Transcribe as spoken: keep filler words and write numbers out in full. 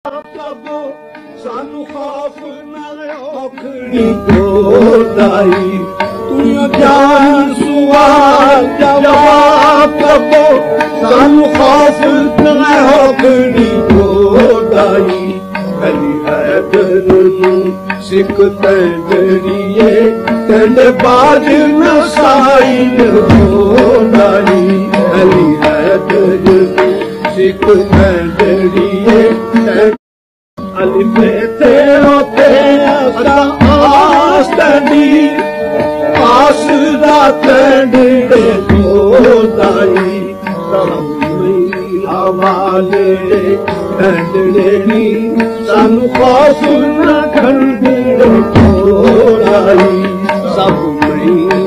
सानू खौफ नाल औखड़ी कोदाई तू जान सुवाल जवाब कबो सानू खौफ नाल औखड़ी कोदाई कली है दरू सिख तंदरिए तंद बाज न साई कोदाई कली है दरू सिख तंदरिए अलिफे तेरो ते असा आस्तनी आसरा तंडे कोदाई तमई हवाले तंडे सानू खौफ न खंडे कोदाई सब मई